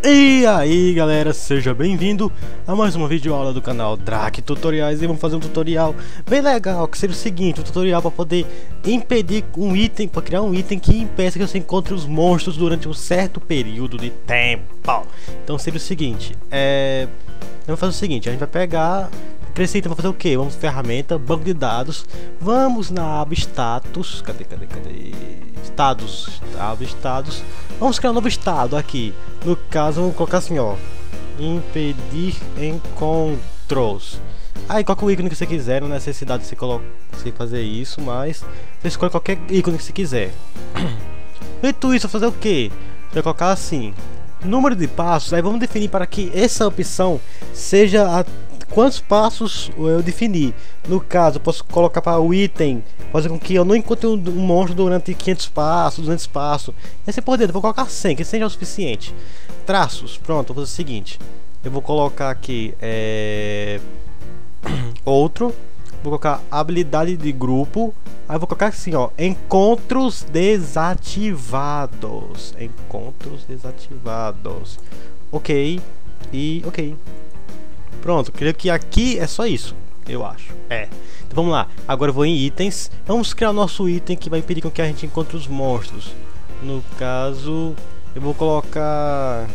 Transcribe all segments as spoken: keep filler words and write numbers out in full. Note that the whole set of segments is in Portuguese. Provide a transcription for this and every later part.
E aí galera, seja bem-vindo a mais uma videoaula do canal Drake Tutoriais. E vamos fazer um tutorial bem legal, que seria o seguinte: um tutorial para poder impedir um item, para criar um item que impeça que você encontre os monstros durante um certo período de tempo. Então seria o seguinte, é... vamos fazer o seguinte, a gente vai pegar esse item, vai fazer o que? Vamos ferramenta, banco de dados, vamos na aba status, cadê, cadê, cadê? Estados, aba estados, vamos criar um novo estado aqui. No caso, vamos colocar assim, ó, impedir encontros. Aí coloca o ícone que você quiser, não há necessidade de você, colocar, você fazer isso, mas você escolhe qualquer ícone que você quiser. Feito isso, fazer o que? Você vai colocar assim, número de passos. Aí vamos definir para que essa opção seja a quantos passos eu definir. No caso, eu posso colocar para o item fazer com que eu não encontre um monstro durante quinhentos passos, duzentos passos. E assim por dentro, eu vou colocar cem, que cem já é o suficiente. Traços, pronto, vou fazer o seguinte: eu vou colocar aqui é... outro, vou colocar habilidade de grupo. Aí vou colocar assim, ó, encontros desativados. Encontros desativados. Ok. E ok. Pronto, creio que aqui é só isso, eu acho. É. Então vamos lá. Agora eu vou em itens. Vamos criar o nosso item que vai impedir com que a gente encontre os monstros. No caso, eu vou colocar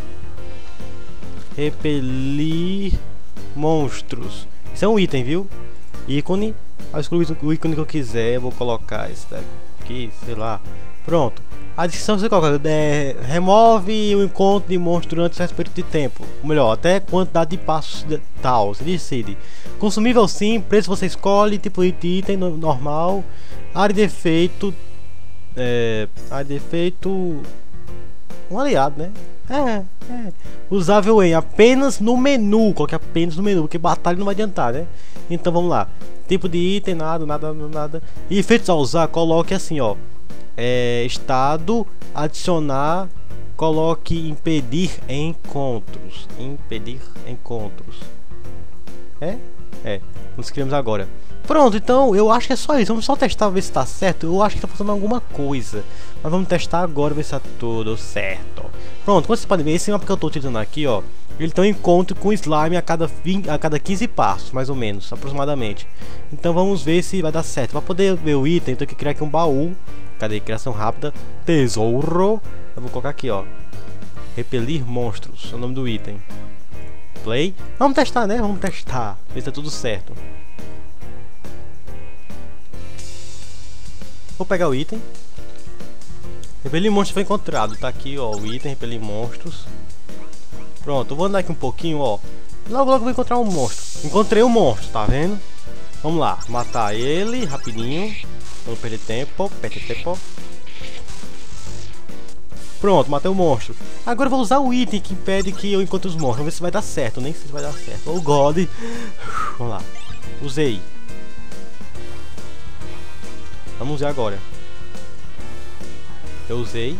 repelir monstros. Isso é um item, viu? Ícone. Eu excluo o ícone que eu quiser. Eu vou colocar esse daqui, sei lá. Pronto. A descrição você coloca, é, remove o encontro de monstro durante certo período de tempo. Ou melhor, até quantidade de passos de, tal, você decide. Consumível sim, preço você escolhe, tipo de item normal. Área de efeito, é, área de efeito, um aliado, né? É, é. Usável em apenas no menu, coloque apenas no menu, porque batalha não vai adiantar, né? Então vamos lá. Tipo de item, nada, nada, nada. E efeitos a usar, coloque assim, ó. É, estado, adicionar, coloque impedir encontros. Impedir encontros. É? É. Nós criamos agora. Pronto, então eu acho que é só isso. Vamos só testar, ver se tá certo. Eu acho que tá faltando alguma coisa, mas vamos testar agora, ver se tá tudo certo. Pronto, como vocês podem ver, esse mapa que eu tô utilizando aqui, ó, ele tem um encontro com slime a cada, vinte, a cada quinze passos, mais ou menos, aproximadamente. Então vamos ver se vai dar certo. Para poder ver o item, eu tenho que criar aqui um baú. Cadê? Criação rápida. Tesouro. Eu vou colocar aqui, ó. Repelir monstros. É o nome do item. Play. Vamos testar, né? Vamos testar. Ver se tá tudo certo. Vou pegar o item. Repelir monstros foi encontrado. Tá aqui, ó. O item. Repelir monstros. Pronto. Eu vou andar aqui um pouquinho, ó. Logo, logo vou encontrar um monstro. Encontrei um monstro, tá vendo? Vamos lá. Matar ele rapidinho. Não perder tempo, perder tempo. Pronto, matei o monstro. Agora eu vou usar o item que impede que eu encontre os monstros. Vamos ver se vai dar certo, nem sei se vai dar certo. Oh God. Vamos lá. Usei. Vamos ver agora. Eu usei.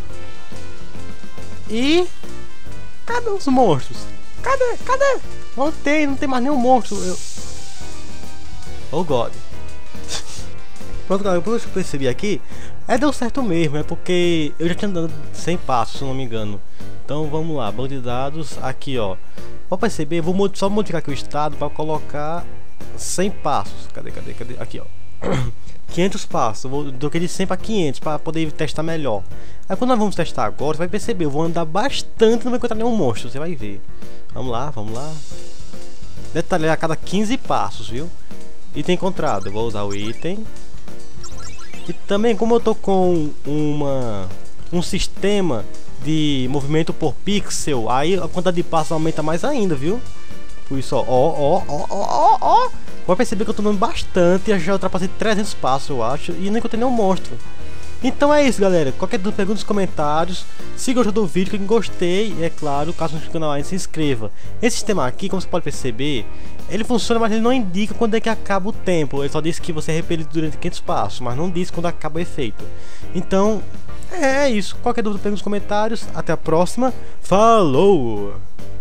E... cadê os monstros? Cadê? Cadê? Não tem, não tem mais nenhum monstro. Eu... oh God. Pronto, galera, depois que eu percebi aqui, é, deu certo mesmo, é porque eu já tinha dado cem passos, se não me engano. Então vamos lá, banco de dados, aqui ó. Pode perceber, vou só modificar aqui o estado para colocar cem passos. Cadê, cadê, cadê? Aqui ó. quinhentos passos, eu vou trocar de cem para quinhentos para poder testar melhor. Aí quando nós vamos testar agora, você vai perceber, eu vou andar bastante, não vai encontrar nenhum monstro, você vai ver. Vamos lá, vamos lá. Detalhar a cada quinze passos, viu? Item encontrado, eu vou usar o item. E também, como eu tô com uma, um sistema de movimento por pixel, aí a quantidade de passos aumenta mais ainda, viu? Por isso, ó, ó, ó, ó, ó, ó. Pode perceber que eu tô dando bastante, já ultrapassei trezentos passos, eu acho, e não encontrei nenhum monstro. Então é isso, galera. Qualquer dúvida, pergunta nos comentários. Se gostou do vídeo, clique em gostei. E é claro, caso não inscreva no canal ainda, se inscreva. Esse sistema aqui, como você pode perceber, ele funciona, mas ele não indica quando é que acaba o tempo. Ele só diz que você é repelido durante quinhentos passos, mas não diz quando acaba o efeito. Então, é isso. Qualquer dúvida, pergunta nos comentários. Até a próxima. Falou!